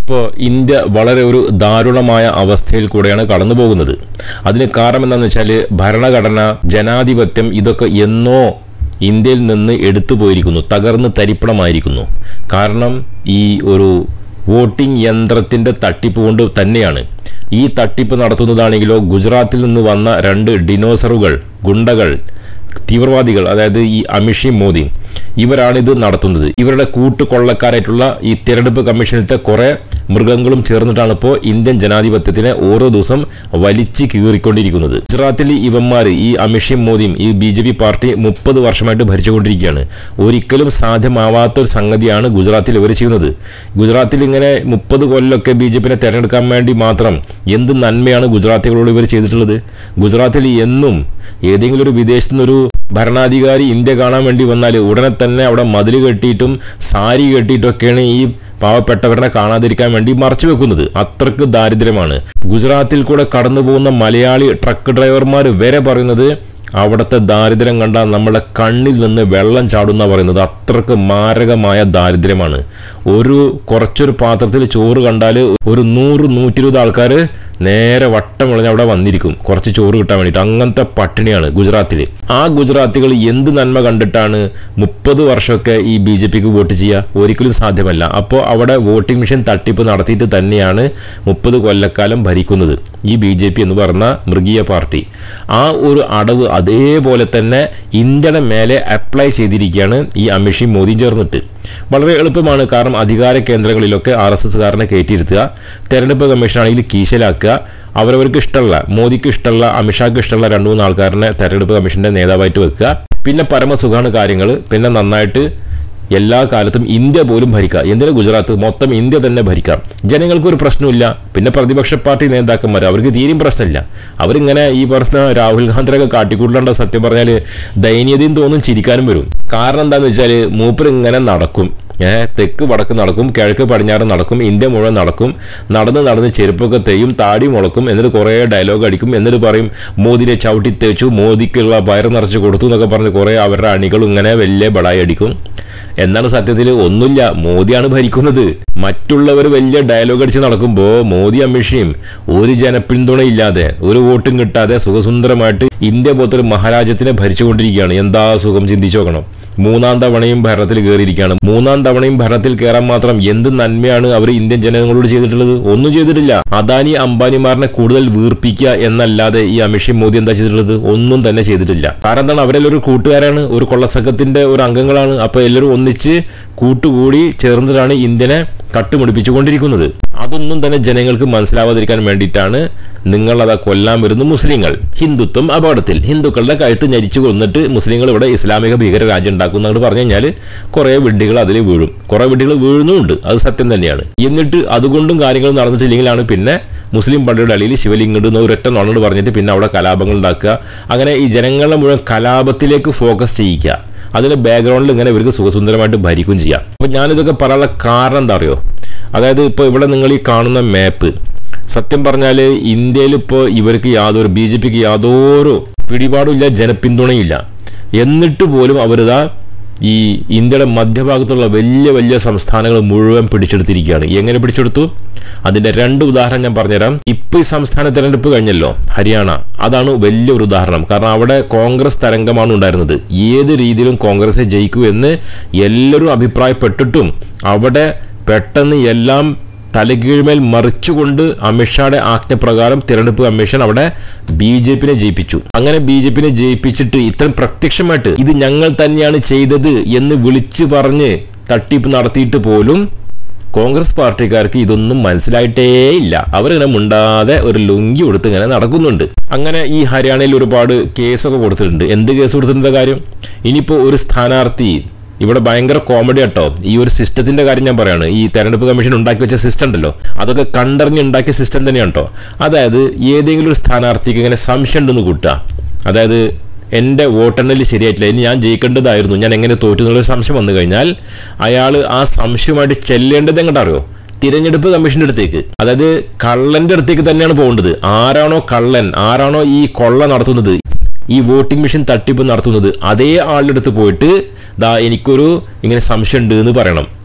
ഇപ്പോൾ ഇന്ത്യ വളരെ ഒരു ദാരുണമായ അവസ്ഥയിൽ കൂടെയാണ് കടന്നു പോകുന്നത്. അതിന് കാരണം എന്താണെന്ന് വെച്ചാൽ ഭരണഘടന, ജനാധിപത്യം ഇതൊക്കെ എന്നോ ഇന്ത്യയിൽ നിന്ന് എടുത്തു പോയിരിക്കുന്നു, തകർന്ന് തരിപ്പണമായിരിക്കുന്നു. കാരണം ഈ ഒരു വോട്ടിംഗ് യന്ത്രത്തിൻ്റെ തട്ടിപ്പ് കൊണ്ട് തന്നെയാണ്. ഈ തട്ടിപ്പ് നടത്തുന്നതാണെങ്കിലോ ഗുജറാത്തിൽ നിന്ന് വന്ന 2 ഡിനോസറുകൾ, ഗുണ്ടകൾ, തീവ്രവാദികൾ, അതായത് ഈ അമിഷയും മോദിയും, ഇവരാണിത് നടത്തുന്നത്. ഇവരുടെ കൂട്ടുകൊള്ളക്കാരായിട്ടുള്ള ഈ തിരഞ്ഞെടുപ്പ് കമ്മീഷനിലത്തെ കുറേ മൃഗങ്ങളും ചേർന്നിട്ടാണ് ഇപ്പോൾ ഇന്ത്യൻ ജനാധിപത്യത്തിനെ ഓരോ ദിവസം വലിച്ചു കീറിക്കൊണ്ടിരിക്കുന്നത്. ഗുജറാത്തിൽ ഇവന്മാർ, ഈ അമിഷയും മോദിയും, ഈ BJP പാർട്ടി 30 വർഷമായിട്ട് ഭരിച്ചുകൊണ്ടിരിക്കുകയാണ്. ഒരിക്കലും സാധ്യമാവാത്തൊരു സംഗതിയാണ് ഗുജറാത്തിൽ ഇവർ ചെയ്യുന്നത്. ഗുജറാത്തിൽ ഇങ്ങനെ 30 കൊല്ലമൊക്കെ BJPനെ തിരഞ്ഞെടുക്കാൻ വേണ്ടി മാത്രം എന്ത് നന്മയാണ് ഗുജറാത്തികളോട് ഇവർ ചെയ്തിട്ടുള്ളത്? ഗുജറാത്തിൽ എന്നും ഏതെങ്കിലും ഒരു വിദേശത്തു നിന്നൊരു ഭരണാധികാരി ഇന്ത്യ കാണാൻ വേണ്ടി വന്നാൽ ഉടനെ തന്നെ അവിടെ മതിൽ കെട്ടിയിട്ടും സാരി കെട്ടിയിട്ടൊക്കെയാണ് ഈ പാവപ്പെട്ടവരെ കാണാതിരിക്കാൻ വേണ്ടി മറച്ചു വെക്കുന്നത്. അത്രക്ക് ദാരിദ്ര്യമാണ്. ഗുജറാത്തിൽ കൂടെ കടന്നു പോകുന്ന മലയാളി ട്രക്ക് ഡ്രൈവർമാർ വരെ പറയുന്നത് അവിടുത്തെ ദാരിദ്ര്യം കണ്ടാൽ നമ്മുടെ കണ്ണിൽ നിന്ന് വെള്ളം ചാടുന്ന പറയുന്നത്. അത്രക്ക് മാരകമായ ദാരിദ്ര്യമാണ്. കുറച്ചൊരു പാത്രത്തിൽ ചോറ് കണ്ടാൽ ഒരു 100-120 ആൾക്കാർ നേരെ വട്ടം വിളഞ്ഞ് അവിടെ വന്നിരിക്കും കുറച്ച് ചോറ് കിട്ടാൻ വേണ്ടിയിട്ട്. അങ്ങനത്തെ പട്ടിണിയാണ് ഗുജറാത്തിൽ. ആ ഗുജറാത്തികൾ എന്ത് നന്മ കണ്ടിട്ടാണ് 30 വർഷമൊക്കെ ഈ BJPക്ക് വോട്ട് ചെയ്യുക? ഒരിക്കലും സാധ്യമല്ല. അപ്പോൾ അവിടെ വോട്ടിംഗ് മെഷീൻ തട്ടിപ്പ് നടത്തിയിട്ട് തന്നെയാണ് 30 കൊല്ലക്കാലം ഭരിക്കുന്നത് ഈ BJP എന്ന് പറഞ്ഞ മൃഗീയ പാർട്ടി. ആ ഒരു അടവ് അതേപോലെ തന്നെ ഇന്ത്യയുടെ മേലെ അപ്ലൈ ചെയ്തിരിക്കുകയാണ് ഈ അമിഷയും മോദിയും ചേർന്നിട്ട്. വളരെ എളുപ്പമാണ്. കാരണം അധികാര കേന്ദ്രങ്ങളിലൊക്കെ RSSകാരനെ കയറ്റിയിരുത്തുക, തെരഞ്ഞെടുപ്പ് കമ്മീഷനാണെങ്കിൽ കീശലാക്കുക, അവരവർക്ക് ഇഷ്ടമുള്ള, മോദിക്ക് ഇഷ്ടമുള്ള, അമിത്ഷാക്ക് ഇഷ്ടമുള്ള 2-3 ആൾക്കാരനെ തെരഞ്ഞെടുപ്പ് കമ്മീഷൻ്റെ നേതാവായിട്ട് വെക്കുക. പിന്നെ പരമസുഖമാണ് കാര്യങ്ങൾ. പിന്നെ നന്നായിട്ട് എല്ലാ കാലത്തും ഇന്ത്യ പോലും ഭരിക്കുക. എന്തിനാ ഗുജറാത്ത്? മൊത്തം ഇന്ത്യ തന്നെ ഭരിക്കാം. ജനങ്ങൾക്കൊരു പ്രശ്നമില്ല. പിന്നെ പ്രതിപക്ഷ പാർട്ടി നേതാക്കന്മാർ, അവർക്ക് തീരെയും പ്രശ്നമില്ല. അവരിങ്ങനെ ഈ പറഞ്ഞ രാഹുൽ ഗാന്ധിയൊക്കെ കാട്ടിക്കൂട്ടേണ്ട, സത്യം പറഞ്ഞാൽ ദയനീയതയും തോന്നും, ചിരിക്കാനും വരും. കാരണം എന്താണെന്ന് വെച്ചാൽ മൂപ്പർ ഇങ്ങനെ നടക്കും, തെക്ക് വടക്ക് നടക്കും, കിഴക്ക് പടിഞ്ഞാറ് നടക്കും, ഇന്ത്യ മുഴുവൻ നടക്കും. നടന്ന് ചെരുപ്പൊക്കെ തെയ്യും, താടി മുളക്കും, എന്നിട്ട് കുറേ ഡയലോഗ് അടിക്കും. എന്നിട്ട് പറയും മോദിനെ ചവിട്ടി തേച്ചു, മോദിക്കുള്ള വയറ് നിറച്ച് കൊടുത്തു എന്നൊക്കെ പറഞ്ഞ് കുറേ അവരുടെ അണികളും ഇങ്ങനെ വലിയ ബടായി അടിക്കും. എന്നാണ് സത്യത്തിൽ ഒന്നുമില്ല, മോദിയാണ് ഭരിക്കുന്നത്. മറ്റുള്ളവർ വലിയ ഡയലോഗ് അടിച്ച് നടക്കുമ്പോൾ മോദി അമിഷയും ഒരു ജനപിന്തുണയില്ലാതെ, ഒരു വോട്ടും കിട്ടാതെ സുഖസുന്ദരമായിട്ട് ഇന്ത്യ പോലത്തൊരു മഹാരാജ്യത്തിനെ ഭരിച്ചുകൊണ്ടിരിക്കുകയാണ്. എന്താ സുഖം, ചിന്തിച്ചു നോക്കണം. 3ാം തവണയും ഭരണത്തിൽ കയറിയിരിക്കുകയാണ്. 3ാം തവണയും ഭരണത്തിൽ കയറാൻ മാത്രം എന്ത് നന്മയാണ് അവർ ഇന്ത്യൻ ജനങ്ങളോട് ചെയ്തിട്ടുള്ളത്? ഒന്നും ചെയ്തിട്ടില്ല. അദാനി അംബാനിമാരനെ കൂടുതൽ വീർപ്പിക്കുക എന്നല്ലാതെ ഈ അമിഷയും മോദി എന്താ ചെയ്തിട്ടുള്ളത്? ഒന്നും തന്നെ ചെയ്തിട്ടില്ല. കാരണം എന്താണ്? അവരെല്ലാം ഒരു കൂട്ടുകാരാണ്, ഒരു കൊള്ളസംഘത്തിന്റെ ഒരു അംഗങ്ങളാണ്. അപ്പോൾ എല്ലാവരും ഒന്നിച്ച് കൂട്ടുകൂടി ചേർന്നിട്ടാണ് ഇന്ത്യനെ കട്ടുമുടിപ്പിച്ചുകൊണ്ടിരിക്കുന്നത്. അതൊന്നും തന്നെ ജനങ്ങൾക്ക് മനസ്സിലാവാതിരിക്കാൻ വേണ്ടിയിട്ടാണ് നിങ്ങളതാ കൊല്ലാൻ വരുന്ന മുസ്ലിങ്ങൾ. ഹിന്ദുത്വം അപകടത്തിൽ, ഹിന്ദുക്കളുടെ കഴുത്ത് ഞരിച്ചു കൊന്നിട്ട് മുസ്ലിങ്ങൾ ഇവിടെ ഇസ്ലാമിക ഭീകര രാജ്യം ഉണ്ടാക്കും എന്നങ്ങോട്ട് പറഞ്ഞു കഴിഞ്ഞാൽ കുറേ വിഡ്ഢികൾ അതിൽ വീഴും. കുറേ വിഡ്ഢികൾ വീഴുന്നുമുണ്ട്, അത് സത്യം തന്നെയാണ്. എന്നിട്ട് അതുകൊണ്ടും കാര്യങ്ങൾ നടന്നിട്ടില്ലെങ്കിലാണ് പിന്നെ മുസ്ലിം പള്ളിയുടെ അടിയിൽ ശിവലിംഗം ഇടുന്ന ഒരൊറ്റ നോണോട് പറഞ്ഞിട്ട് പിന്നെ അവിടെ കലാപങ്ങൾ ഉണ്ടാക്കുക. അങ്ങനെ ഈ ജനങ്ങളെ മുഴുവൻ കലാപത്തിലേക്ക് ഫോക്കസ് ചെയ്യിക്കുക. അതിൻ്റെ ബാക്ക്ഗ്രൗണ്ടിൽ ഇങ്ങനെ ഇവർക്ക് സുഖസുന്ദരമായിട്ട് ഭരിക്കുകയും ചെയ്യാം. അപ്പോൾ ഞാനിതൊക്കെ പറയാനുള്ള കാരണം എന്താ അറിയോ? അതായത് ഇപ്പോൾ ഇവിടെ നിങ്ങൾ ഈ കാണുന്ന മാപ്പ്, സത്യം പറഞ്ഞാൽ ഇന്ത്യയിൽ ഇപ്പോൾ ഇവർക്ക് BJPക്ക് യാതൊരു പിടിപാടുമില്ല, ജനപിന്തുണയില്ല. എന്നിട്ട് പോലും അവരിതാ ഈ ഇന്ത്യയുടെ മധ്യഭാഗത്തുള്ള വലിയ വലിയ സംസ്ഥാനങ്ങൾ മുഴുവൻ പിടിച്ചെടുത്തിരിക്കുകയാണ്. എങ്ങനെ പിടിച്ചെടുത്തു? അതിൻ്റെ 2 ഉദാഹരണം ഞാൻ പറഞ്ഞുതരാം. ഇപ്പോൾ ഈ സംസ്ഥാന തെരഞ്ഞെടുപ്പ് കഴിഞ്ഞല്ലോ, ഹരിയാന, അതാണ് വലിയൊരു ഉദാഹരണം. കാരണം അവിടെ കോൺഗ്രസ് തരംഗമാണ് ഉണ്ടായിരുന്നത്. ഏത് രീതിയിലും കോൺഗ്രസ് ജയിക്കൂ എന്ന് എല്ലാവരും അഭിപ്രായപ്പെട്ടിട്ടും അവിടെ പെട്ടെന്ന് എല്ലാം തലകീഴ്മേൽ മറിച്ചുകൊണ്ട് അമിത്ഷായുടെ ആജ്ഞപ്രകാരം തിരഞ്ഞെടുപ്പ് കമ്മീഷൻ അവിടെ BJPനെ ജയിപ്പിച്ചു. അങ്ങനെ BJPനെ ജയിപ്പിച്ചിട്ട് ഇത്രയും പ്രത്യക്ഷമായിട്ട് ഇത് ഞങ്ങൾ തന്നെയാണ് ചെയ്തത് എന്ന് വിളിച്ചു പറഞ്ഞ് തട്ടിപ്പ് നടത്തിയിട്ട് പോലും കോൺഗ്രസ് പാർട്ടിക്കാർക്ക് ഇതൊന്നും മനസ്സിലായിട്ടേ ഇല്ല. അവരിങ്ങനെ മുണ്ടാതെ ഒരു ലുങ്കി കൊടുത്ത് ഇങ്ങനെ നടക്കുന്നുണ്ട്. അങ്ങനെ ഈ ഹരിയാനയിൽ ഒരുപാട് കേസൊക്കെ കൊടുത്തിട്ടുണ്ട്. എന്ത് കേസ് കൊടുത്തിരുന്ന കാര്യം? ഇനിയിപ്പോൾ ഒരു സ്ഥാനാർത്ഥി, ഇവിടെ ഭയങ്കര കോമഡി കേട്ടോ, ഈ ഒരു സിസ്റ്റത്തിന്റെ കാര്യം ഞാൻ പറയാണ്. ഈ തെരഞ്ഞെടുപ്പ് കമ്മീഷൻ ഉണ്ടാക്കി വെച്ച സിസ്റ്റം ഉണ്ടല്ലോ, അതൊക്കെ കണ്ടറിഞ്ഞ് ഉണ്ടാക്കിയ സിസ്റ്റം തന്നെയാണ് കേട്ടോ. അതായത് ഏതെങ്കിലും ഒരു സ്ഥാനാർത്ഥിക്ക് ഇങ്ങനെ സംശയം ഉണ്ടെന്ന് കൂട്ടുക. അതായത് എൻ്റെ വോട്ടെണ്ണൽ ശരിയായിട്ടില്ല, ഇനി ഞാൻ ജയിക്കേണ്ടതായിരുന്നു, ഞാൻ എങ്ങനെ തോറ്റു എന്നുള്ളൊരു സംശയം വന്നു കഴിഞ്ഞാൽ അയാൾ ആ സംശയമായിട്ട് ചെല്ലേണ്ടത് എങ്ങോട്ട് അറിയോ? തിരഞ്ഞെടുപ്പ് കമ്മീഷൻ്റെ അടുത്തേക്ക്. അതായത് കള്ളൻ്റെ അടുത്തേക്ക് തന്നെയാണ് പോകേണ്ടത്. ആരാണോ കള്ളൻ, ആരാണോ ഈ കൊള്ള നടത്തുന്നത്, ഈ വോട്ടിംഗ് മെഷീൻ തട്ടിപ്പ് നടത്തുന്നത്, അതേ ആളുടെ അടുത്ത് പോയിട്ട് എനിക്കൊരു ഇങ്ങനെ സംശയം ഉണ്ട് എന്ന് പറയണം.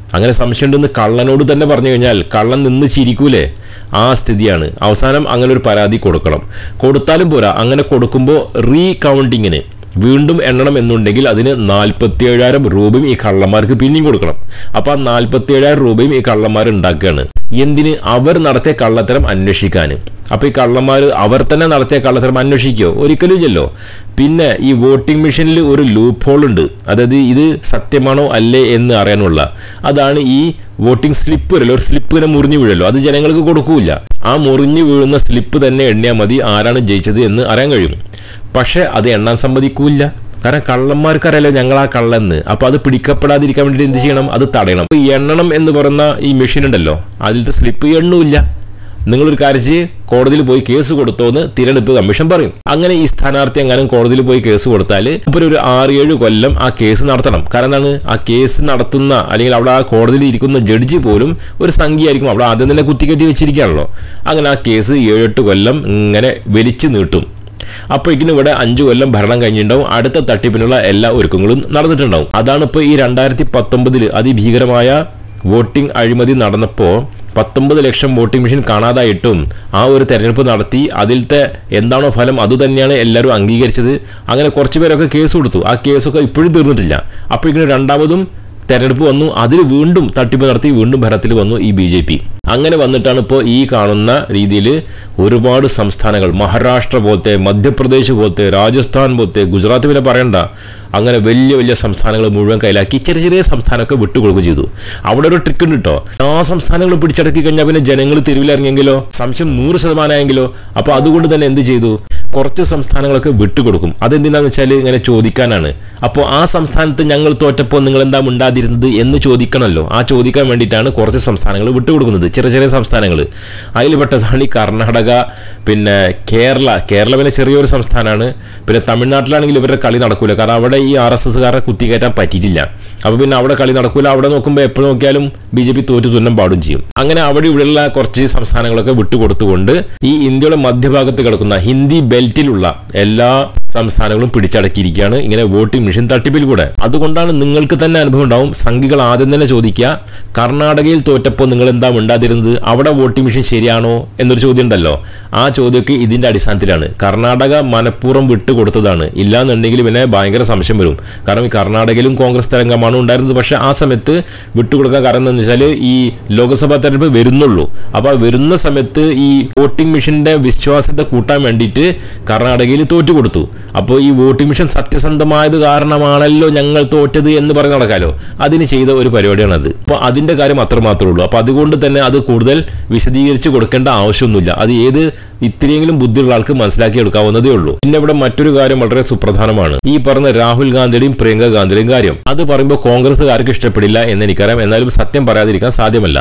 അങ്ങനെ സംശയമുണ്ടെന്ന് കള്ളനോട് തന്നെ പറഞ്ഞു കഴിഞ്ഞാൽ കള്ളൻ നിന്ന് ചിരിക്കൂലേ? ആ സ്ഥിതിയാണ്. അവസാനം അങ്ങനെ ഒരു പരാതി കൊടുക്കണം. കൊടുത്താലും പോരാ, അങ്ങനെ കൊടുക്കുമ്പോൾ റീകൗണ്ടിങ്ങിന് വീണ്ടും എണ്ണണം എന്നുണ്ടെങ്കിൽ അതിന് 47,000 രൂപയും ഈ കള്ളന്മാർക്ക് പിന്നെയും കൊടുക്കണം. അപ്പോൾ ആ 47,000 രൂപയും ഈ കള്ളന്മാർ ഉണ്ടാക്കുകയാണ്. എന്തിന്? അവർ നടത്തിയ കള്ളത്തരം അന്വേഷിക്കാൻ. അപ്പോൾ ഈ കള്ളന്മാർ അവർ തന്നെ നടത്തിയ കള്ളത്തരം അന്വേഷിക്കുമോ? ഒരിക്കലും ഇല്ലല്ലോ. പിന്നെ ഈ വോട്ടിംഗ് മെഷീനിൽ ഒരു ലൂപ്പ് ഹോൾ ഉണ്ട്. അതായത് ഇത് സത്യമാണോ അല്ലേ എന്ന് അറിയാനുള്ള, അതാണ് ഈ വോട്ടിംഗ് സ്ലിപ്പ് വരല്ലോ. ഒരു സ്ലിപ്പ് ഇങ്ങനെ മുറിഞ്ഞു വീഴല്ലോ, അത് ജനങ്ങൾക്ക് കൊടുക്കൂല. ആ മുറിഞ്ഞു വീഴുന്ന സ്ലിപ്പ് തന്നെ എണ്ണിയാൽ മതി ആരാണ് ജയിച്ചത് എന്ന് അറിയാൻ കഴിയും. പക്ഷെ അത് എണ്ണാൻ സമ്മതിക്കൂല. കാരണം കള്ളന്മാർക്കറിയാലോ ഞങ്ങൾ ആ കള്ളെന്ന്. അപ്പോൾ അത് പിടിക്കപ്പെടാതിരിക്കാൻ വേണ്ടിയിട്ട് എന്ത് ചെയ്യണം? അത് തടയണം. അപ്പോൾ ഈ എണ്ണണം എന്ന് പറയുന്ന ഈ മെഷീൻ ഉണ്ടല്ലോ, അതിലത്തെ സ്ലിപ്പ് എണ്ണൂല്ല. നിങ്ങളൊരു കാര്യം കോടതിയിൽ പോയി കേസ് കൊടുത്തോ എന്ന് തിരഞ്ഞെടുപ്പ് കമ്മീഷൻ പറയും. അങ്ങനെ ഈ സ്ഥാനാർത്ഥി എങ്ങാനും കോടതിയിൽ പോയി കേസ് കൊടുത്താൽ ഇപ്പോൾ ഒരു 6-7 കൊല്ലം ആ കേസ് നടത്തണം. കാരണം എന്താണ്? ആ കേസ് നടത്തുന്ന അല്ലെങ്കിൽ അവിടെ ആ കോടതിയിൽ ഇരിക്കുന്ന ജഡ്ജി പോലും ഒരു സംഖ്യയായിരിക്കും. അവിടെ ആദ്യം തന്നെ കുത്തിക്കറ്റി വെച്ചിരിക്കുകയാണല്ലോ. അങ്ങനെ ആ കേസ് 7-8 കൊല്ലം ഇങ്ങനെ വലിച്ചു നീട്ടും. അപ്പോഴേക്കിനും ഇവിടെ 5 കൊല്ലം ഭരണം കഴിഞ്ഞിട്ടുണ്ടാവും. അടുത്ത തട്ടിപ്പിനുള്ള എല്ലാ ഒരുക്കങ്ങളും നടന്നിട്ടുണ്ടാവും. അതാണ് ഇപ്പോൾ ഈ 2019 അതിഭീകരമായ വോട്ടിംഗ് അഴിമതി നടന്നപ്പോൾ 19 ലക്ഷം വോട്ടിംഗ് മെഷീൻ കാണാതായിട്ടും ആ ഒരു തെരഞ്ഞെടുപ്പ് നടത്തി അതിലത്തെ എന്താണോ ഫലം അതുതന്നെയാണ് എല്ലാവരും അംഗീകരിച്ചത്. അങ്ങനെ കുറച്ച് പേരൊക്കെ കേസ് കൊടുത്തു. ആ കേസൊക്കെ ഇപ്പോഴും തീർന്നിട്ടില്ല. അപ്പോഴേക്കും രണ്ടാമതും തെരഞ്ഞെടുപ്പ് വന്നു. അതിൽ വീണ്ടും തട്ടിപ്പ് നടത്തി വീണ്ടും ഭരണത്തിൽ വന്നു ഈ BJP. അങ്ങനെ വന്നിട്ടാണ് ഇപ്പോൾ ഈ കാണുന്ന രീതിയിൽ ഒരുപാട് സംസ്ഥാനങ്ങൾ, മഹാരാഷ്ട്ര പോലത്തെ, മധ്യപ്രദേശ് പോലത്തെ, രാജസ്ഥാൻ പോലത്തെ, ഗുജറാത്ത് പിന്നെ പറയണ്ട, അങ്ങനെ വലിയ വലിയ സംസ്ഥാനങ്ങൾ മുഴുവൻ കയ്യിലാക്കി ചെറിയ ചെറിയ സംസ്ഥാനമൊക്കെ വിട്ടുകൊടുക്കുകയും ചെയ്തു. അവിടെ ഒരു ട്രിക്ക് ഉണ്ട് കേട്ടോ. ആ സംസ്ഥാനങ്ങൾ പിടിച്ചടക്കി കഴിഞ്ഞാൽ പിന്നെ ജനങ്ങൾ തെരുവിലിറങ്ങിയെങ്കിലോ, സംശയം 100% ആയെങ്കിലോ. അപ്പോൾ അതുകൊണ്ട് തന്നെ എന്ത് ചെയ്തു? കുറച്ച് സംസ്ഥാനങ്ങളൊക്കെ വിട്ടുകൊടുക്കും. അതെന്തിനാന്ന് വെച്ചാൽ ഇങ്ങനെ ചോദിക്കാനാണ്. അപ്പോൾ ആ സംസ്ഥാനത്ത് ഞങ്ങൾ തോറ്റപ്പോൾ നിങ്ങൾ എന്താ മിണ്ടാതിരുന്നത് എന്ന് ചോദിക്കണമല്ലോ. ആ ചോദിക്കാൻ വേണ്ടിയിട്ടാണ് കുറച്ച് സംസ്ഥാനങ്ങൾ വിട്ടുകൊടുക്കുന്നത്, ചെറിയ ചെറിയ സംസ്ഥാനങ്ങൾ. അതിൽ പെട്ടതാണ് ഈ കർണാടക, പിന്നെ കേരള പിന്നെ ചെറിയൊരു സംസ്ഥാനമാണ്. പിന്നെ തമിഴ്നാട്ടിലാണെങ്കിൽ ഇവരുടെ കളി നടക്കൂല. കാരണം അവിടെ ഈ RSSകാരെ കുത്തിക്കയറ്റാൻ പറ്റിയിട്ടില്ല. അപ്പോൾ പിന്നെ അവിടെ കളി നടക്കൂല. അവിടെ നോക്കുമ്പോൾ എപ്പോഴും നോക്കിയാലും BJP തോറ്റു തുന്നം പാടും ചെയ്യും. അങ്ങനെ അവിടെ ഇവിടെയുള്ള കുറച്ച് സംസ്ഥാനങ്ങളൊക്കെ വിട്ടുകൊടുത്തുകൊണ്ട് ഈ ഇന്ത്യയുടെ മധ്യഭാഗത്ത് കിടക്കുന്ന ഹിന്ദി ബെൽറ്റിലുള്ള എല്ലാ സംസ്ഥാനങ്ങളും പിടിച്ചടക്കിയിരിക്കുകയാണ് ഇങ്ങനെ വോട്ടിംഗ് മെഷീൻ തട്ടിപ്പിൽ കൂടെ. അതുകൊണ്ടാണ് നിങ്ങൾക്ക് തന്നെ അനുഭവം ഉണ്ടാവും. സംഘികൾ ആദ്യം തന്നെ ചോദിക്കുക, കർണാടകയിൽ തോറ്റപ്പോൾ നിങ്ങൾ എന്താ മിണ്ടാതിരുന്നത്? അവിടെ വോട്ടിംഗ് മെഷീൻ ശരിയാണോ എന്നൊരു ചോദ്യം ഉണ്ടല്ലോ. ആ ചോദ്യമൊക്കെ ഇതിന്റെ അടിസ്ഥാനത്തിലാണ്. കർണാടക മനഃപൂർവ്വം വിട്ടുകൊടുത്തതാണ്. ഇല്ലാന്നുണ്ടെങ്കിൽ പിന്നെ ഭയങ്കര സംശയം വരും. കാരണം ഈ കർണാടകയിലും കോൺഗ്രസ് തരംഗമാണ് ഉണ്ടായിരുന്നത്. പക്ഷെ ആ സമയത്ത് വിട്ടുകൊടുക്കാൻ കാരണം എന്താണെന്ന് വെച്ചാൽ ഈ ലോക്സഭാ തെരഞ്ഞെടുപ്പ് വരുന്നുള്ളൂ. അപ്പോൾ വരുന്ന സമയത്ത് ഈ വോട്ടിംഗ് മെഷീന്റെ വിശ്വാസ്യത കൂട്ടാൻ വേണ്ടിയിട്ട് കർണാടകയിൽ തോറ്റുകൊടുത്തു. അപ്പോൾ ഈ വോട്ടിംഗ് മെഷീൻ സത്യസന്ധമായത് കാരണമാണല്ലോ ഞങ്ങൾ തോറ്റത് എന്ന് പറഞ്ഞ് നടക്കാലോ. അതിന് ചെയ്ത ഒരു പരിപാടിയാണത്. അപ്പോൾ അതിന്റെ കാര്യം അത്രമാത്രമേ ഉള്ളൂ. അപ്പോൾ അതുകൊണ്ട് തന്നെ അത് കൂടുതൽ വിശദീകരിച്ച് കൊടുക്കേണ്ട ആവശ്യമൊന്നുമില്ല. അത് ഏത് ഇത്രയെങ്കിലും ബുദ്ധിയുള്ള ആൾക്ക് മനസ്സിലാക്കി എടുക്കാവുന്നതേ ഉള്ളൂ. പിന്നെ ഇവിടെ മറ്റൊരു കാര്യം വളരെ സുപ്രധാനമാണ്. ഈ പറഞ്ഞ രാഹുൽ ഗാന്ധിയുടെയും പ്രിയങ്ക ഗാന്ധിയുടെയും കാര്യം. അത് പറയുമ്പോൾ കോൺഗ്രസ്സുകാർക്ക് ഇഷ്ടപ്പെടില്ല എന്ന് എനിക്കറിയാം. എന്നാലും സത്യം പറയാതിരിക്കാൻ സാധ്യമല്ല.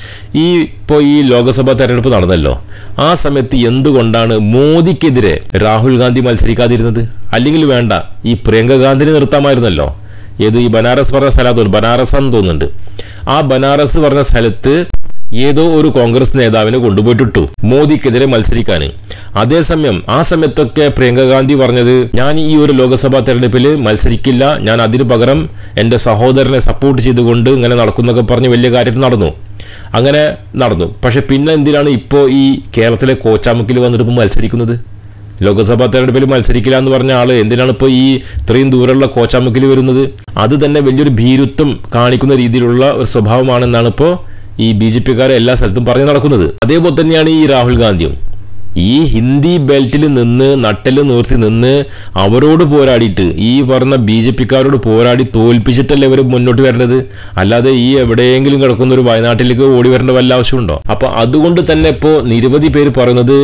ഇപ്പോൾ ഈ ലോക്സഭാ തെരഞ്ഞെടുപ്പ് നടന്നല്ലോ, ആ സമയത്ത് എന്തുകൊണ്ടാണ് മോദിക്കെതിരെ രാഹുൽ ഗാന്ധി മത്സരിക്കാതിരുന്നത്? അല്ലെങ്കിൽ വേണ്ട, ഈ പ്രിയങ്ക ഗാന്ധിനെ നിർത്താമായിരുന്നല്ലോ. ഏത് ഈ ബനാറസ് പറഞ്ഞ സ്ഥലത്ത്, ബനാറസ് എന്ന് തോന്നുന്നുണ്ട്. ആ ബനാറസ് പറഞ്ഞ സ്ഥലത്ത് ഏതോ ഒരു കോൺഗ്രസ് നേതാവിനെ കൊണ്ടുപോയിട്ടിട്ടു മോദിക്കെതിരെ മത്സരിക്കാൻ. അതേസമയം ആ സമയത്തൊക്കെ പ്രിയങ്ക ഗാന്ധി പറഞ്ഞത്, ഞാൻ ഈ ഒരു ലോക്സഭാ തെരഞ്ഞെടുപ്പിൽ മത്സരിക്കില്ല, ഞാൻ അതിന് പകരം എൻ്റെ സഹോദരനെ സപ്പോർട്ട് ചെയ്തുകൊണ്ട് ഇങ്ങനെ നടക്കുന്നൊക്കെ പറഞ്ഞ് വലിയ കാര്യത്തിൽ നടന്നു. അങ്ങനെ നടന്നു. പക്ഷെ പിന്നെ എന്തിനാണ് ഇപ്പോൾ ഈ കേരളത്തിലെ കോച്ചാമുക്കിൽ വന്നിട്ട് ഇപ്പോൾ മത്സരിക്കുന്നത്? ലോക്സഭാ തെരഞ്ഞെടുപ്പിൽ മത്സരിക്കില്ല എന്ന് പറഞ്ഞ ആള് എന്തിനാണ് ഇപ്പോൾ ഈ ഇത്രയും ദൂരമുള്ള കോച്ചാമുക്കിൽ വരുന്നത്? അത് തന്നെ വലിയൊരു ഭീരുത്വം കാണിക്കുന്ന രീതിയിലുള്ള ഒരു സ്വഭാവമാണെന്നാണ് ഇപ്പോൾ ഈ BJPക്കാരെ എല്ലാ സ്ഥലത്തും പറഞ്ഞു നടക്കുന്നത്. അതേപോലെ തന്നെയാണ് ഈ രാഹുൽ ഗാന്ധിയും. ഈ ഹിന്ദി ബെൽറ്റിൽ നിന്ന് നട്ടല് നിർത്തി നിന്ന് അവരോട് പോരാടിയിട്ട് ഈ പറഞ്ഞ BJPക്കാരോട് പോരാടി തോൽപ്പിച്ചിട്ടല്ലേ ഇവർ മുന്നോട്ട് വരേണ്ടത്. അല്ലാതെ ഈ എവിടെയെങ്കിലും കിടക്കുന്ന ഒരു വയനാട്ടിലേക്ക് ഓടി വരേണ്ട വല്ല ആവശ്യമുണ്ടോ? അപ്പോൾ അതുകൊണ്ട് തന്നെ ഇപ്പോൾ നിരവധി പേര് പറയുന്നത്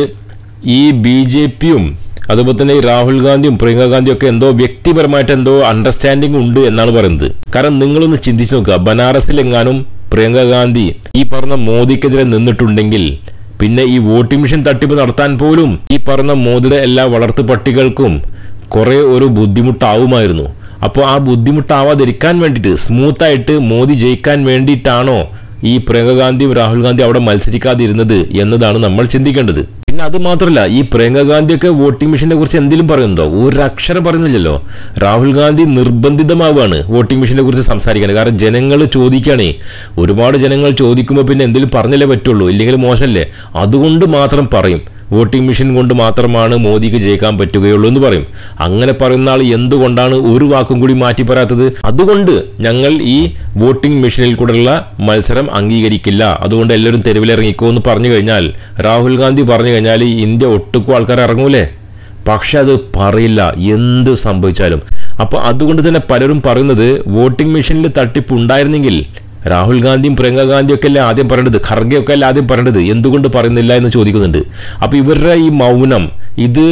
ഈ BJPയും അതുപോലെ തന്നെ ഈ രാഹുൽ ഗാന്ധിയും പ്രിയങ്ക ഗാന്ധിയും ഒക്കെ എന്തോ വ്യക്തിപരമായിട്ട് എന്തോ അണ്ടർസ്റ്റാൻഡിങ് ഉണ്ട് എന്നാണ് പറയുന്നത്. കാരണം നിങ്ങളൊന്ന് ചിന്തിച്ചു നോക്കുക, ബനാറസിലെങ്ങാനും പ്രിയങ്ക ഗാന്ധി ഈ പറഞ്ഞ മോദിക്കെതിരെ നിന്നിട്ടുണ്ടെങ്കിൽ പിന്നെ ഈ വോട്ടിംഗ് മെഷീൻ തട്ടിപ്പ് നടത്താൻ പോലും ഈ പറഞ്ഞ മോദിയുടെ എല്ലാ വളർത്തു പട്ടികൾക്കും കുറേ ഒരു ബുദ്ധിമുട്ടാവുമായിരുന്നു. അപ്പോൾ ആ ബുദ്ധിമുട്ടാവാതിരിക്കാൻ വേണ്ടിയിട്ട് സ്മൂത്തായിട്ട് മോദി ജയിക്കാൻ വേണ്ടിയിട്ടാണോ ഈ പ്രിയങ്ക ഗാന്ധിയും രാഹുൽ ഗാന്ധി അവിടെ മത്സരിക്കാതിരുന്നത് എന്നതാണ് നമ്മൾ ചിന്തിക്കേണ്ടത്. പിന്നെ പിന്നെ അത് മാത്രമല്ല, ഈ പ്രിയങ്ക ഗാന്ധിയൊക്കെ വോട്ടിംഗ് മെഷീനെ കുറിച്ച് എന്തെങ്കിലും പറയുന്നുണ്ടോ? ഒരു അക്ഷരം പറയുന്നില്ലല്ലോ. രാഹുൽ ഗാന്ധി നിർബന്ധിതമാവുകയാണ് വോട്ടിംഗ് മെഷീനെ കുറിച്ച് സംസാരിക്കാൻ. കാരണം ജനങ്ങൾ ചോദിക്കുകയാണേ, ഒരുപാട് ജനങ്ങൾ ചോദിക്കുമ്പോൾ പിന്നെ എന്തെങ്കിലും പറഞ്ഞല്ലേ പറ്റുള്ളൂ, ഇല്ലെങ്കിൽ മോശമല്ലേ. അതുകൊണ്ട് മാത്രം പറയും, വോട്ടിംഗ് മെഷീൻ കൊണ്ട് മാത്രമാണ് മോദിക്ക് ജയിക്കാൻ പറ്റുകയുള്ളൂ എന്ന് പറയും. അങ്ങനെ പറയുന്ന ആൾ എന്തുകൊണ്ടാണ് ഒരു വാക്കും കൂടി മാറ്റി പറയാത്തത്? അതുകൊണ്ട് ഞങ്ങൾ ഈ വോട്ടിംഗ് മെഷീനിൽ കൂടെയുള്ള മത്സരം അംഗീകരിക്കില്ല, അതുകൊണ്ട് എല്ലാവരും തെരുവിലിറങ്ങിക്കോ എന്ന് പറഞ്ഞു കഴിഞ്ഞാൽ, രാഹുൽ ഗാന്ധി പറഞ്ഞു കഴിഞ്ഞാൽ ഇന്ത്യ ഒട്ടുക്കും ആൾക്കാർ ഇറങ്ങൂലേ? പക്ഷെ അത് പറയില്ല, എന്ത് സംഭവിച്ചാലും. അപ്പോൾ അതുകൊണ്ട് തന്നെ പലരും പറയുന്നത് വോട്ടിംഗ് മെഷീനിൽ തട്ടിപ്പ് ഉണ്ടായിരുന്നെങ്കിൽ രാഹുൽ ഗാന്ധിയും പ്രിയങ്ക ഗാന്ധിയും ഒക്കെ അല്ലേ ആദ്യം പറയേണ്ടത്, ഖർഗെയൊക്കെ അല്ലേ ആദ്യം പറയേണ്ടത്, എന്തുകൊണ്ട് പറയുന്നില്ല എന്ന് ചോദിക്കുന്നുണ്ട്. അപ്പോൾ ഇവരുടെ ഈ മൗനം ഇത്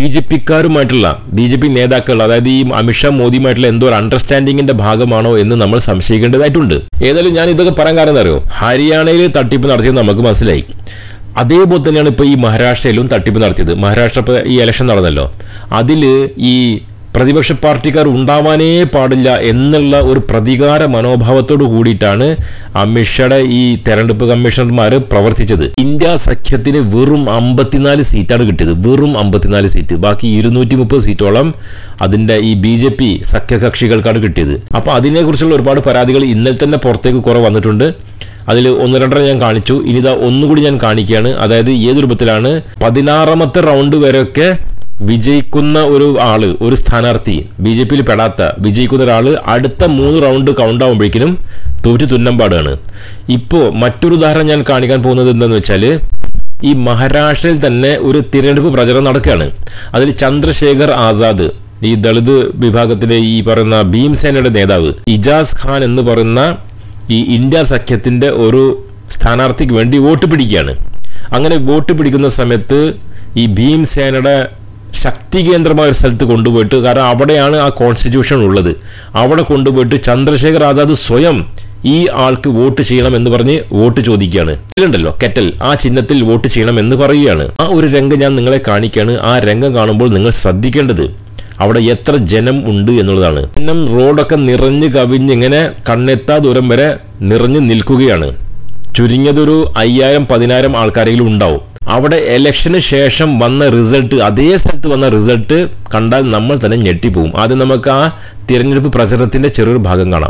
BJP നേതാക്കൾ, അതായത് ഈ അമിത്ഷാ മോദിയുമായിട്ടുള്ള എന്തോ ഒരു അണ്ടർസ്റ്റാൻഡിങ്ങിന്റെ ഭാഗമാണോ എന്ന് നമ്മൾ സംശയിക്കേണ്ടതായിട്ടുണ്ട്. ഏതായാലും ഞാൻ ഇതൊക്കെ പറയാൻ കാരണം അറിയോ, ഹരിയാനയിൽ തട്ടിപ്പ് നടത്തിയത് നമുക്ക് മനസ്സിലായി. അതേപോലെ തന്നെയാണ് ഇപ്പോൾ ഈ മഹാരാഷ്ട്രയിലും തട്ടിപ്പ് നടത്തിയത്. മഹാരാഷ്ട്ര ഇപ്പോൾ ഈ ഇലക്ഷൻ നടന്നല്ലോ, അതിൽ ഈ പ്രതിപക്ഷ പാർട്ടിക്കാർ ഉണ്ടാവാനേ പാടില്ല എന്നുള്ള ഒരു പ്രതികാര മനോഭാവത്തോട് കൂടിയിട്ടാണ് അമിത്ഷായുടെ ഈ തെരഞ്ഞെടുപ്പ് കമ്മീഷണർമാർ പ്രവർത്തിച്ചത്. ഇന്ത്യ സഖ്യത്തിന് വെറും 54 സീറ്റാണ് കിട്ടിയത്, വെറും 54 സീറ്റ്. ബാക്കി 230 സീറ്റോളം അതിൻ്റെ ഈ BJP സഖ്യകക്ഷികൾക്കാണ് കിട്ടിയത്. അപ്പോൾ അതിനെക്കുറിച്ചുള്ള ഒരുപാട് പരാതികൾ ഇന്നലെ തന്നെ പുറത്തേക്ക് കുറേ വന്നിട്ടുണ്ട്. അതിൽ 1-2 ഞാൻ കാണിച്ചു, ഇനിതാ ഒന്നുകൂടി ഞാൻ കാണിക്കുകയാണ്. അതായത് ഏത് രൂപത്തിലാണ് 16ാമത്തെ റൗണ്ട് വരെയൊക്കെ വിജയിക്കുന്ന ഒരു സ്ഥാനാർത്ഥി, BJPയിൽ പെടാത്ത വിജയിക്കുന്ന ഒരാൾ അടുത്ത 3 റൗണ്ട് കൗണ്ട് ആകുമ്പോഴേക്കിനും തോറ്റു തുന്നമ്പാടാണ്. ഇപ്പോൾ മറ്റൊരു ഉദാഹരണം ഞാൻ കാണിക്കാൻ പോകുന്നത് എന്താണെന്ന് വെച്ചാൽ, ഈ മഹാരാഷ്ട്രയിൽ തന്നെ ഒരു തിരഞ്ഞെടുപ്പ് പ്രചരണം നടക്കുകയാണ്. അതിൽ ചന്ദ്രശേഖർ ആസാദ്, ഈ ദളിത് വിഭാഗത്തിലെ ഈ പറയുന്ന ഭീംസേനയുടെ നേതാവ് ഇജാസ് ഖാൻ എന്ന് പറയുന്ന ഈ ഇന്ത്യ സഖ്യത്തിൻ്റെ ഒരു സ്ഥാനാർത്ഥിക്ക് വേണ്ടി വോട്ട് പിടിക്കുകയാണ്. അങ്ങനെ വോട്ട് പിടിക്കുന്ന സമയത്ത് ഈ ഭീംസേനയുടെ ശക്തി കേന്ദ്രമായ ഒരു സ്ഥലത്ത് കൊണ്ടുപോയിട്ട്, കാരണം അവിടെയാണ് ആ കോൺസ്റ്റിറ്റ്യൂഷൻ ഉള്ളത്, അവിടെ കൊണ്ടുപോയിട്ട് ചന്ദ്രശേഖർ ആസാദ് സ്വയം ഈ ആൾക്ക് വോട്ട് ചെയ്യണം എന്ന് പറഞ്ഞ് വോട്ട് ചോദിക്കുകയാണ്. ഇതിലുണ്ടല്ലോ കെറ്റൽ, ആ ചിഹ്നത്തിൽ വോട്ട് ചെയ്യണം എന്ന് പറയുകയാണ്. ആ ഒരു രംഗം ഞാൻ നിങ്ങളെ കാണിക്കുകയാണ്. ആ രംഗം കാണുമ്പോൾ നിങ്ങൾ ശ്രദ്ധിക്കേണ്ടത് അവിടെ എത്ര ജനം ഉണ്ട് എന്നുള്ളതാണ്. ജനം റോഡൊക്കെ നിറഞ്ഞ് കവിഞ്ഞ് ഇങ്ങനെ കണ്ണെത്താ ദൂരം വരെ നിറഞ്ഞു നിൽക്കുകയാണ്. ചുരുങ്ങിയതൊരു 5000-10000 ആൾക്കാരെങ്കിലും ഉണ്ടാവും. അവിടെ ഇലക്ഷന് ശേഷം വന്ന റിസൾട്ട്, അതേ സ്ഥലത്ത് വന്ന റിസൾട്ട് കണ്ടാൽ നമ്മൾ തന്നെ ഞെട്ടിപ്പോവും. ആദ്യം നമുക്ക് ആ തിരഞ്ഞെടുപ്പ് പ്രചരണത്തിന്റെ ചെറിയൊരു ഭാഗം കാണാം.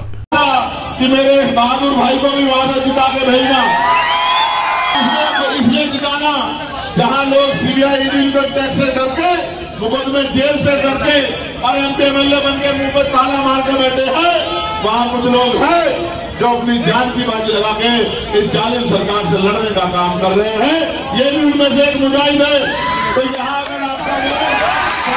मुकदमे जेल से डरते और MP-MLA बन के मुंह पे ताला मार के बैठे हैं, वहां कुछ लोग हैं जो अपनी जान की बाजी लगा के इस जालिम सरकार से लड़ने का काम कर रहे हैं. ये भी उनमें से एक मुजाहिद है. तो यहाँ अगर आपका होता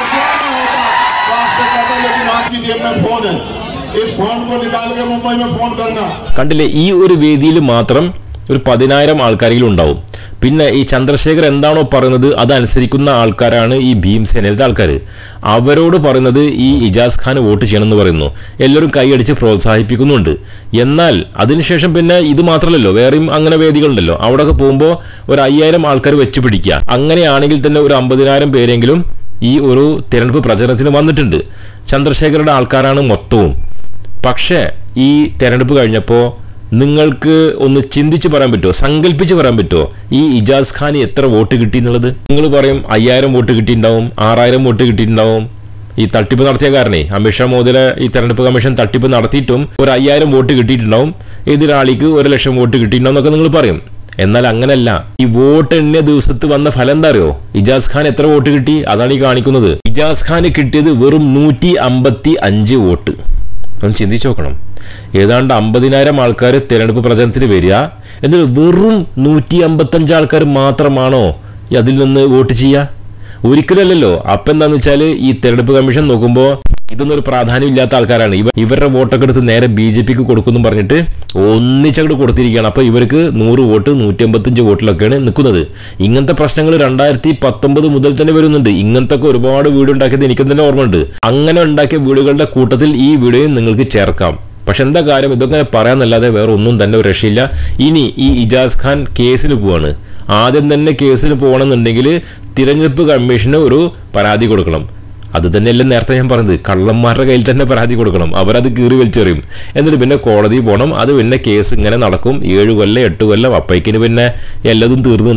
तो आपको पता, लेकिन आपकी जेब में फोन है, इस फोन को निकाल के मुंबई में फोन करना. കണ്ടില്ലേ, ഈ ഒരു വേദിയിൽ മാത്രം ഒരു 10000 ആൾക്കാരെങ്കിലും ഉണ്ടാവും. പിന്നെ ഈ ചന്ദ്രശേഖർ എന്താണോ പറയുന്നത് അതനുസരിക്കുന്ന ആൾക്കാരാണ് ഈ ഭീംസേനയിലത്തെ ആൾക്കാർ. അവരോട് പറയുന്നത് ഈ ഇജാസ് ഖാൻ വോട്ട് ചെയ്യണമെന്ന് പറയുന്നു. എല്ലാവരും കൈയടിച്ച് പ്രോത്സാഹിപ്പിക്കുന്നുണ്ട്. എന്നാൽ അതിനുശേഷം പിന്നെ ഇത് മാത്രമല്ലല്ലോ, വേറെയും അങ്ങനെ വേദികളുണ്ടല്ലോ. അവിടെയൊക്കെ പോകുമ്പോൾ ഒരു 5000 ആൾക്കാർ വെച്ച് പിടിക്കുക. അങ്ങനെയാണെങ്കിൽ തന്നെ ഒരു 50000 പേരെങ്കിലും ഈ ഒരു തിരഞ്ഞെടുപ്പ് പ്രചരണത്തിന് വന്നിട്ടുണ്ട്. ചന്ദ്രശേഖരുടെ ആൾക്കാരാണ് മൊത്തവും. പക്ഷേ ഈ തിരഞ്ഞെടുപ്പ് കഴിഞ്ഞപ്പോൾ നിങ്ങൾക്ക് ഒന്ന് ചിന്തിച്ച് പറയാൻ പറ്റുമോ, സങ്കല്പിച്ച് പറയാൻ പറ്റുമോ ഈ ഇജാസ് ഖാൻ എത്ര വോട്ട് കിട്ടി എന്നുള്ളത്? നിങ്ങൾ പറയും 5000 വോട്ട് കിട്ടിയിട്ടുണ്ടാവും, 6000 വോട്ട് കിട്ടിയിട്ടുണ്ടാവും. ഈ തട്ടിപ്പ് നടത്തിയ കാരണേ അമിത്ഷാ മോദിയുടെ ഈ തെരഞ്ഞെടുപ്പ് കമ്മീഷൻ തട്ടിപ്പ് നടത്തിയിട്ടും ഒരു 5000 വോട്ട് കിട്ടിയിട്ടുണ്ടാവും, എതിരാളിക്ക് 1,00,000 വോട്ട് കിട്ടിയിട്ടുണ്ടാവും എന്നൊക്കെ നിങ്ങൾ പറയും. എന്നാൽ അങ്ങനല്ല. ഈ വോട്ട് എണ്ണിയ ദിവസത്ത് വന്ന ഫലം എന്താ അറിയോ? ഇജാസ് ഖാൻ എത്ര വോട്ട് കിട്ടി അതാണ് ഈ കാണിക്കുന്നത്. ഇജാസ് ഖാന് കിട്ടിയത് വെറും 155 വോട്ട്. ഒന്ന് ചിന്തിച്ചു നോക്കണം. ഏതാണ്ട് 50000 ആൾക്കാർ തിരഞ്ഞെടുപ്പ് പ്രചരണത്തിന് വരിക, എന്നിട്ട് വെറും 155 ആൾക്കാർ മാത്രമാണോ അതിൽ നിന്ന് വോട്ട് ചെയ്യുക? ഒരിക്കലും അല്ലല്ലോ. അപ്പം എന്താണെന്ന് വെച്ചാൽ ഈ തിരഞ്ഞെടുപ്പ് കമ്മീഷൻ നോക്കുമ്പോൾ ഇതൊന്നും ഒരു പ്രാധാന്യമില്ലാത്ത ആൾക്കാരാണ്. ഇവരുടെ വോട്ടൊക്കെ എടുത്ത് നേരെ BJPക്ക് കൊടുക്കുന്നു പറഞ്ഞിട്ട് ഒന്നിച്ചങ്ങോട്ട് കൊടുത്തിരിക്കുകയാണ്. അപ്പോൾ ഇവർക്ക് 100 വോട്ട് 155 വോട്ടിലൊക്കെയാണ് നിൽക്കുന്നത്. ഇങ്ങനത്തെ പ്രശ്നങ്ങൾ 2019 മുതൽ തന്നെ വരുന്നുണ്ട്. ഇങ്ങനത്തെ ഒരുപാട് വീഡിയോ ഉണ്ടാക്കിയത് എനിക്ക് തന്നെ ഓർമ്മയുണ്ട്. അങ്ങനെ ഉണ്ടാക്കിയ വീഡിയോകളുടെ കൂട്ടത്തിൽ ഈ വീഡിയോയും നിങ്ങൾക്ക് ചേർക്കാം. പക്ഷെ എന്താ കാര്യം, ഇതൊക്കെ പറയാന്നല്ലാതെ വേറെ ഒന്നും തന്നെ ഒരു രക്ഷയില്ല. ഇനി ഈ ഇജാസ് ഖാൻ കേസിന് പോവാണ്. ആദ്യം തന്നെ കേസിന് പോകണമെന്നുണ്ടെങ്കിൽ തിരഞ്ഞെടുപ്പ് കമ്മീഷന് ഒരു പരാതി കൊടുക്കണം. അത് തന്നെയല്ലേ നേരത്തെ ഞാൻ പറഞ്ഞത്, കള്ളന്മാരുടെ കയ്യിൽ തന്നെ പരാതി കൊടുക്കണം. അവരത് കീറി വലിച്ചെറിയും. എന്നിട്ട് പിന്നെ കോടതി പോകണം. അത് പിന്നെ കേസ് ഇങ്ങനെ നടക്കും. 7 കൊല്ലം 8 കൊല്ലം, അപ്പേക്കിന് പിന്നെ എല്ലാതും തീർന്നുണ്ടാവും.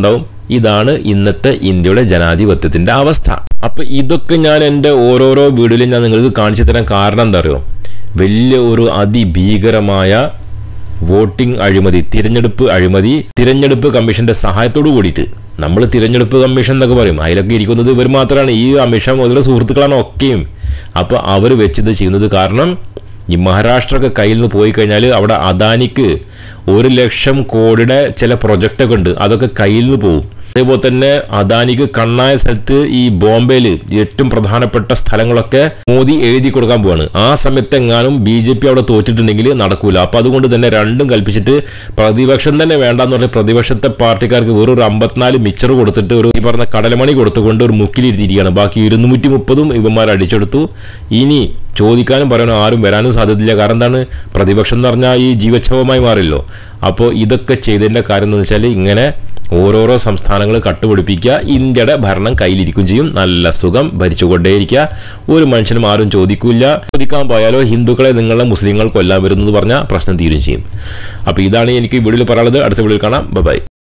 ഇതാണ് ഇന്നത്തെ ഇന്ത്യയുടെ ജനാധിപത്യത്തിൻ്റെ അവസ്ഥ. അപ്പോൾ ഇതൊക്കെ ഞാൻ എൻ്റെ ഓരോരോ വീഡിയോയിലും ഞാൻ നിങ്ങൾക്ക് കാണിച്ചു തരാൻ കാരണം എന്താ അറിയോ? വലിയ ഒരു അതിഭീകരമായ വോട്ടിംഗ് അഴിമതി, തിരഞ്ഞെടുപ്പ് കമ്മീഷന്റെ സഹായത്തോടു കൂടിയിട്ട്, നമ്മൾ തിരഞ്ഞെടുപ്പ് കമ്മീഷൻ എന്നൊക്കെ പറയും, അതിലൊക്കെ ഇരിക്കുന്നത് ഇവർ മാത്രമാണ്, ഈ അമിത്ഷാ മുതലുള്ള സുഹൃത്തുക്കളാണ് ഒക്കെയും. അപ്പോൾ അവർ വെച്ചത് ചെയ്യുന്നത് കാരണം ഈ മഹാരാഷ്ട്രയൊക്കെ കയ്യിൽ നിന്ന് പോയി കഴിഞ്ഞാൽ അവിടെ അദാനിക്ക് 1,00,000 കോടിയുടെ ചില പ്രൊജക്റ്റൊക്കെ ഉണ്ട്, അതൊക്കെ കയ്യിൽ നിന്ന് പോകും. അതേപോലെ തന്നെ അദാനിക്ക് കണ്ണായ സ്ഥലത്ത് ഈ ബോംബെയിൽ ഏറ്റവും പ്രധാനപ്പെട്ട സ്ഥലങ്ങളൊക്കെ മോദി എഴുതി കൊടുക്കാൻ പോവാണ്. ആ സമയത്ത് എങ്ങാനും BJP അവിടെ തോറ്റിട്ടുണ്ടെങ്കിൽ നടക്കൂല. അപ്പോൾ അതുകൊണ്ട് തന്നെ രണ്ടും കൽപ്പിച്ചിട്ട് പ്രതിപക്ഷം തന്നെ വേണ്ടാന്ന് പറഞ്ഞ് പ്രതിപക്ഷത്തെ പാർട്ടിക്കാർക്ക് വെറൊരു 54 മിച്ചർ കൊടുത്തിട്ട് ഒരു ഈ പറഞ്ഞ കടലമണി കൊടുത്തുകൊണ്ട് ഒരു മുക്കിലിരുത്തിയിരിക്കുകയാണ്. ബാക്കി 230 ഇവന്മാർ അടിച്ചെടുത്തു. ഇനി ചോദിക്കാനും പറയാനും ആരും വരാനും സാധ്യതയില്ല. കാരണം എന്താണ്? പ്രതിപക്ഷം എന്ന് പറഞ്ഞാൽ ഈ ജീവച്ഛവമായി മാറില്ലോ. അപ്പോൾ ഇതൊക്കെ ചെയ്തതിൻ്റെ കാര്യം എന്ന് വെച്ചാൽ ഇങ്ങനെ ഓരോരോ സംസ്ഥാനങ്ങൾ കട്ടുപിടിപ്പിക്കുക, ഇന്ത്യയുടെ ഭരണം കയ്യിലിരിക്കും ചെയ്യും, നല്ല സുഖം ഭരിച്ചുകൊണ്ടേയിരിക്കുക, ഒരു മനുഷ്യനും ആരും ചോദിക്കാൻ പോയാലോ ഹിന്ദുക്കളെ നിങ്ങളെ മുസ്ലിങ്ങൾ കൊല്ലാൻ വരുന്നു എന്ന് പറഞ്ഞാൽ പ്രശ്നം തീരും ചെയ്യും. അപ്പോൾ ഇതാണ് എനിക്ക് വീഡിയോയിൽ പറയാനുള്ളത്. അടുത്ത വീഡിയോയിൽ കാണാം. ബൈ.